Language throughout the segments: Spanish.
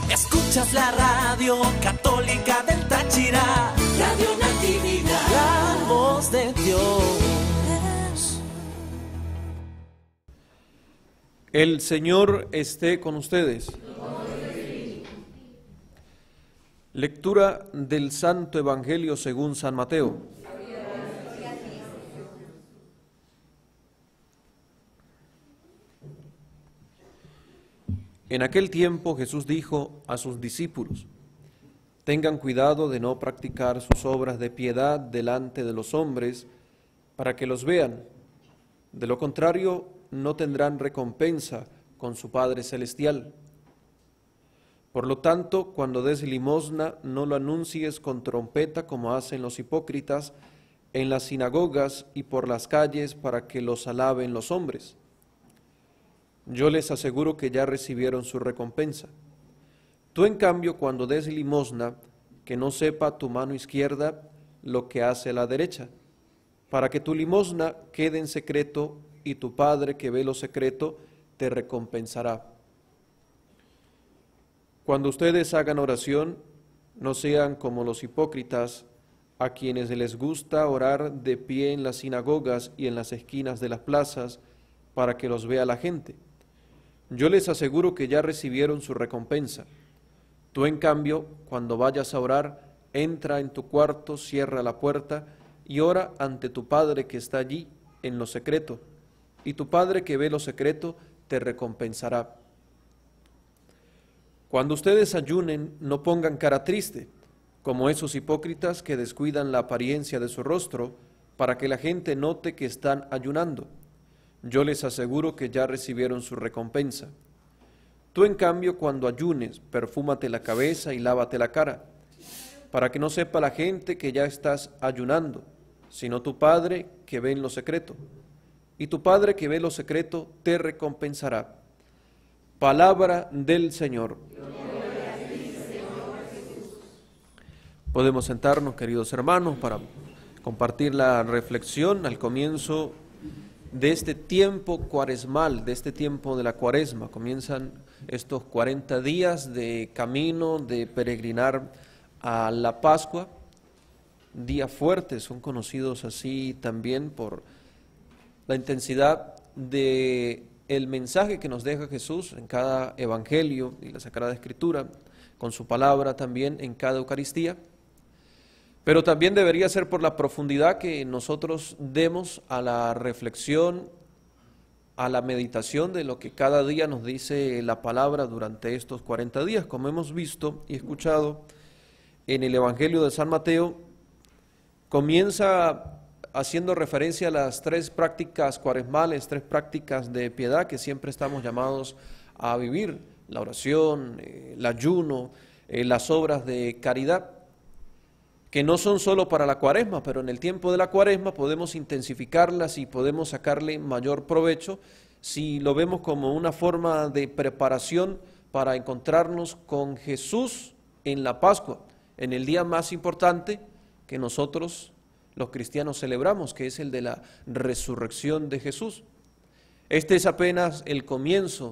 Escuchas la radio católica del Táchira, Radio Natividad, la voz de Dios. El Señor esté con ustedes. Lectura del Santo Evangelio según San Mateo. En aquel tiempo Jesús dijo a sus discípulos: tengan cuidado de no practicar sus obras de piedad delante de los hombres para que los vean. De lo contrario, no tendrán recompensa con su Padre Celestial. Por lo tanto, cuando des limosna, no lo anuncies con trompeta como hacen los hipócritas en las sinagogas y por las calles para que los alaben los hombres. Yo les aseguro que ya recibieron su recompensa. Tú, en cambio, cuando des limosna, que no sepa tu mano izquierda lo que hace la derecha, para que tu limosna quede en secreto y tu Padre que ve lo secreto te recompensará. Cuando ustedes hagan oración, no sean como los hipócritas, a quienes les gusta orar de pie en las sinagogas y en las esquinas de las plazas para que los vea la gente. Yo les aseguro que ya recibieron su recompensa. Tú, en cambio, cuando vayas a orar, entra en tu cuarto, cierra la puerta y ora ante tu Padre que está allí en lo secreto, y tu Padre que ve lo secreto te recompensará. Cuando ustedes ayunen, no pongan cara triste, como esos hipócritas que descuidan la apariencia de su rostro, para que la gente note que están ayunando. Yo les aseguro que ya recibieron su recompensa. Tú, en cambio, cuando ayunes, perfúmate la cabeza y lávate la cara, para que no sepa la gente que ya estás ayunando, sino tu Padre que ve en lo secreto. Y tu Padre que ve lo secreto te recompensará. Palabra del Señor. Podemos sentarnos, queridos hermanos, para compartir la reflexión al comienzo de este tiempo cuaresmal, de este tiempo de la Cuaresma. Comienzan estos 40 días de camino, de peregrinar a la Pascua. Días fuertes, son conocidos así también por la intensidad de el mensaje que nos deja Jesús en cada evangelio y la Sagrada Escritura, con su palabra también en cada Eucaristía. Pero también debería ser por la profundidad que nosotros demos a la reflexión, a la meditación de lo que cada día nos dice la palabra durante estos 40 días. Como hemos visto y escuchado en el Evangelio de San Mateo, comienza haciendo referencia a las 3 prácticas cuaresmales, 3 prácticas de piedad que siempre estamos llamados a vivir: la oración, el ayuno, las obras de caridad, que no son solo para la Cuaresma, pero en el tiempo de la Cuaresma podemos intensificarlas y podemos sacarle mayor provecho si lo vemos como una forma de preparación para encontrarnos con Jesús en la Pascua, en el día más importante que nosotros los cristianos celebramos, que es el de la resurrección de Jesús. Este es apenas el comienzo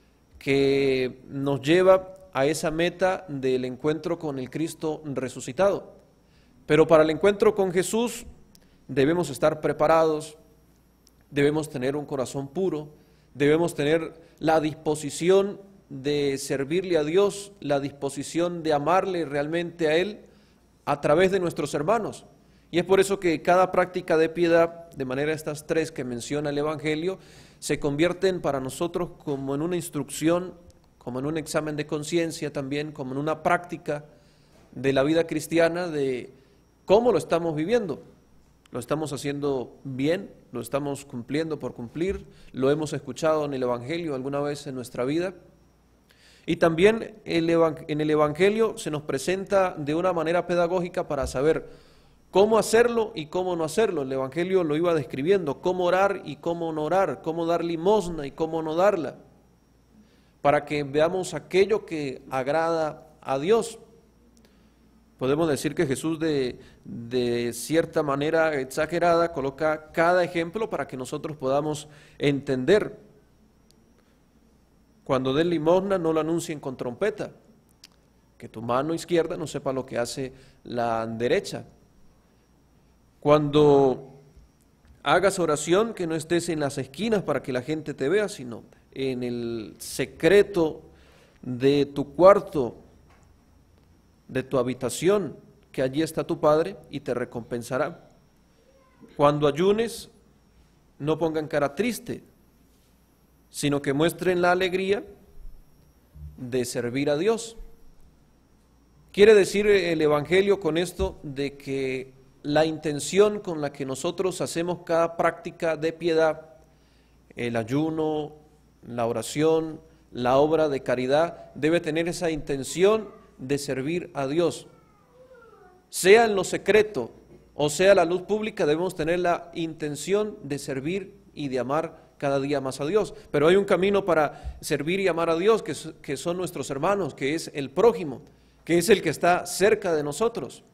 que nos lleva a esa meta del encuentro con el Cristo resucitado. Pero para el encuentro con Jesús debemos estar preparados, debemos tener un corazón puro, debemos tener la disposición de servirle a Dios, la disposición de amarle realmente a Él a través de nuestros hermanos. Y es por eso que cada práctica de piedad, de manera estas 3 que menciona el Evangelio, se convierten para nosotros como en una instrucción, como en un examen de conciencia también, como en una práctica de la vida cristiana, de cómo lo estamos viviendo. ¿Lo estamos haciendo bien? ¿Lo estamos cumpliendo por cumplir? ¿Lo hemos escuchado en el Evangelio alguna vez en nuestra vida? Y también en el Evangelio se nos presenta de una manera pedagógica para saber cómo hacerlo y cómo no hacerlo. El Evangelio lo iba describiendo: cómo orar y cómo no orar, cómo dar limosna y cómo no darla, para que veamos aquello que agrada a Dios. Podemos decir que Jesús de cierta manera exagerada coloca cada ejemplo para que nosotros podamos entender. Cuando den limosna no lo anuncien con trompeta, que tu mano izquierda no sepa lo que hace la derecha. Cuando hagas oración, que no estés en las esquinas para que la gente te vea, sino en el secreto de tu cuarto, de tu habitación, que allí está tu Padre y te recompensará. Cuando ayunes, no pongan cara triste, sino que muestren la alegría de servir a Dios. Quiere decir el Evangelio con esto de que la intención con la que nosotros hacemos cada práctica de piedad, el ayuno, la oración, la obra de caridad, debe tener esa intención de servir a Dios. Sea en lo secreto o sea la luz pública, debemos tener la intención de servir y de amar cada día más a Dios. Pero hay un camino para servir y amar a Dios, que son nuestros hermanos, que es el prójimo, que es el que está cerca de nosotros,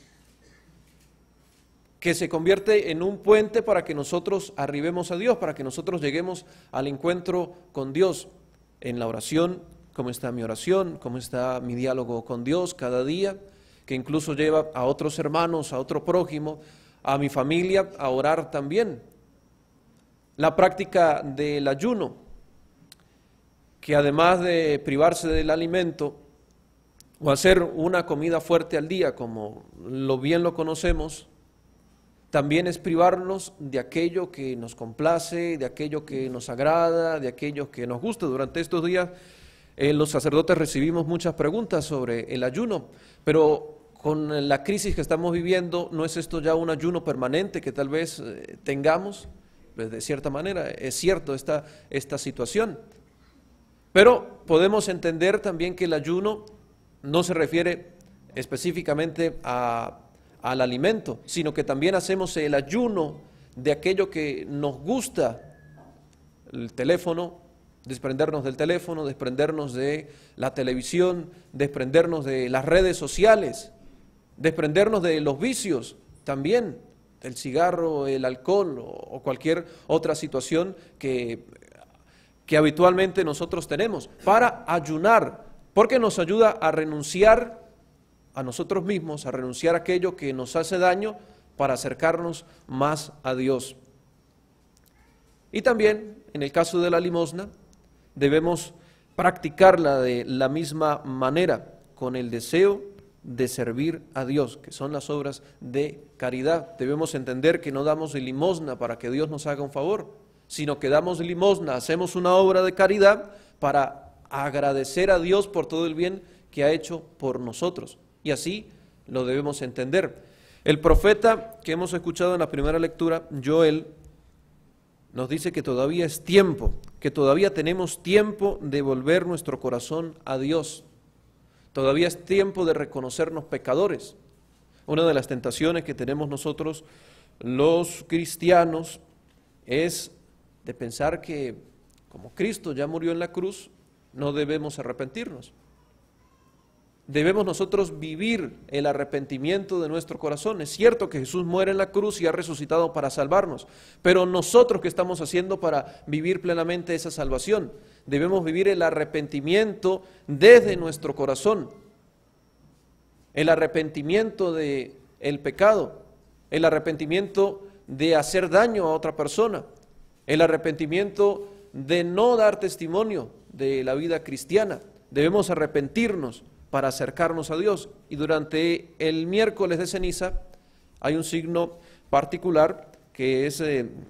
que se convierte en un puente para que nosotros arribemos a Dios, para que nosotros lleguemos al encuentro con Dios. En la oración, cómo está mi oración, cómo está mi diálogo con Dios cada día, que incluso lleva a otros hermanos, a otro prójimo, a mi familia a orar también. La práctica del ayuno, que además de privarse del alimento o hacer una comida fuerte al día, como bien lo conocemos, también es privarnos de aquello que nos complace, de aquello que nos agrada, de aquello que nos gusta. Durante estos días los sacerdotes recibimos muchas preguntas sobre el ayuno, pero con la crisis que estamos viviendo, ¿no es esto ya un ayuno permanente que tal vez tengamos? Pues de cierta manera es cierto esta situación, pero podemos entender también que el ayuno no se refiere específicamente al alimento, sino que también hacemos el ayuno de aquello que nos gusta, el teléfono, desprendernos del teléfono, desprendernos de la televisión, desprendernos de las redes sociales, desprendernos de los vicios también, el cigarro, el alcohol o cualquier otra situación que habitualmente nosotros tenemos, para ayunar, porque nos ayuda a renunciar a nosotros mismos, a renunciar a aquello que nos hace daño para acercarnos más a Dios. Y también, en el caso de la limosna, debemos practicarla de la misma manera, con el deseo de servir a Dios, que son las obras de caridad. Debemos entender que no damos limosna para que Dios nos haga un favor, sino que damos limosna, hacemos una obra de caridad para agradecer a Dios por todo el bien que ha hecho por nosotros. Y así lo debemos entender. El profeta que hemos escuchado en la primera lectura, Joel, nos dice que todavía es tiempo, que todavía tenemos tiempo de volver nuestro corazón a Dios. Todavía es tiempo de reconocernos pecadores. Una de las tentaciones que tenemos nosotros, los cristianos, es de pensar que como Cristo ya murió en la cruz, no debemos arrepentirnos. Debemos nosotros vivir el arrepentimiento de nuestro corazón. Es cierto que Jesús muere en la cruz y ha resucitado para salvarnos, pero nosotros, ¿qué estamos haciendo para vivir plenamente esa salvación? Debemos vivir el arrepentimiento desde nuestro corazón, el arrepentimiento del pecado, el arrepentimiento de hacer daño a otra persona, el arrepentimiento de no dar testimonio de la vida cristiana. Debemos arrepentirnos para acercarnos a Dios. Y durante el miércoles de ceniza hay un signo particular que es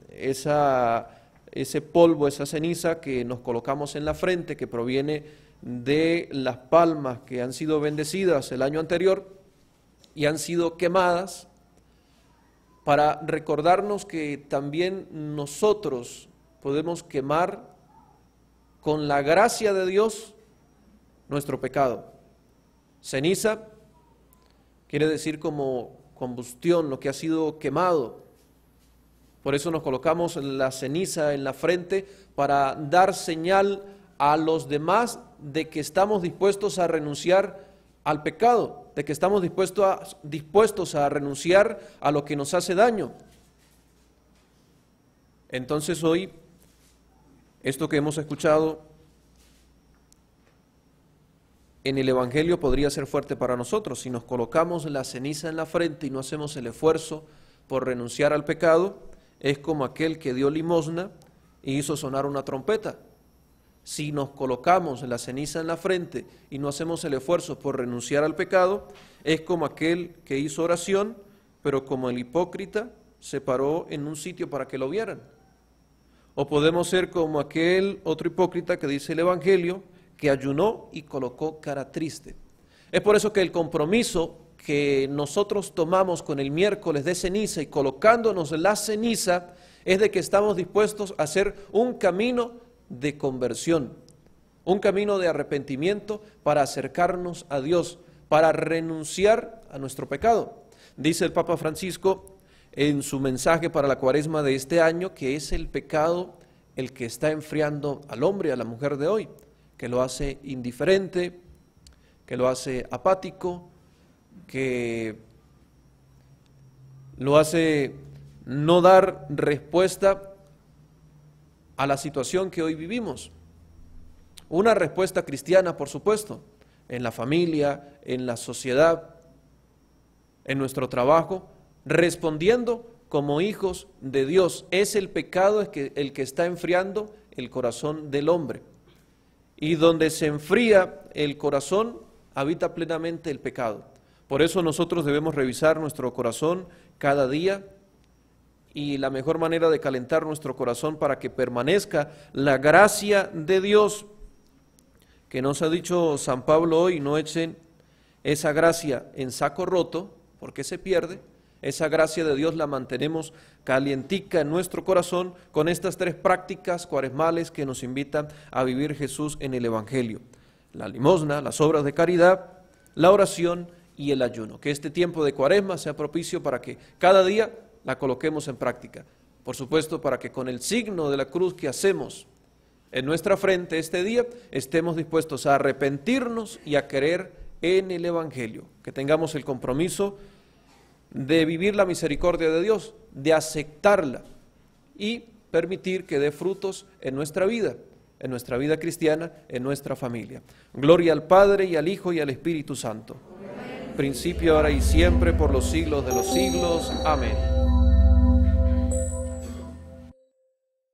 ese polvo, esa ceniza que nos colocamos en la frente, que proviene de las palmas que han sido bendecidas el año anterior y han sido quemadas, para recordarnos que también nosotros podemos quemar con la gracia de Dios nuestro pecado. Ceniza quiere decir como combustión, lo que ha sido quemado. Por eso nos colocamos la ceniza en la frente, para dar señal a los demás de que estamos dispuestos a renunciar al pecado, de que estamos dispuestos a renunciar a lo que nos hace daño. Entonces hoy, esto que hemos escuchado en el Evangelio podría ser fuerte para nosotros. Si nos colocamos la ceniza en la frente y no hacemos el esfuerzo por renunciar al pecado, es como aquel que dio limosna y hizo sonar una trompeta. Si nos colocamos la ceniza en la frente y no hacemos el esfuerzo por renunciar al pecado, es como aquel que hizo oración, pero como el hipócrita se paró en un sitio para que lo vieran. O podemos ser como aquel otro hipócrita que dice el Evangelio, que ayunó y colocó cara triste. Es por eso que el compromiso que nosotros tomamos con el miércoles de ceniza y colocándonos la ceniza es de que estamos dispuestos a hacer un camino de conversión, un camino de arrepentimiento para acercarnos a Dios, para renunciar a nuestro pecado. Dice el Papa Francisco en su mensaje para la Cuaresma de este año que es el pecado el que está enfriando al hombre y a la mujer de hoy, que lo hace indiferente, que lo hace apático, que lo hace no dar respuesta a la situación que hoy vivimos. Una respuesta cristiana, por supuesto, en la familia, en la sociedad, en nuestro trabajo, respondiendo como hijos de Dios. Es el pecado el que está enfriando el corazón del hombre. Y donde se enfría el corazón, habita plenamente el pecado. Por eso nosotros debemos revisar nuestro corazón cada día, y la mejor manera de calentar nuestro corazón para que permanezca la gracia de Dios, que nos ha dicho San Pablo hoy, no echen esa gracia en saco roto, porque se pierde. Esa gracia de Dios la mantenemos calientica en nuestro corazón con estas tres prácticas cuaresmales que nos invitan a vivir Jesús en el Evangelio: la limosna, las obras de caridad, la oración y el ayuno. Que este tiempo de Cuaresma sea propicio para que cada día la coloquemos en práctica. Por supuesto, para que con el signo de la cruz que hacemos en nuestra frente este día, estemos dispuestos a arrepentirnos y a creer en el Evangelio. Que tengamos el compromiso de vivir la misericordia de Dios, de aceptarla y permitir que dé frutos en nuestra vida cristiana, en nuestra familia. Gloria al Padre, y al Hijo, y al Espíritu Santo. Amén. Principio, ahora y siempre, por los siglos de los siglos. Amén.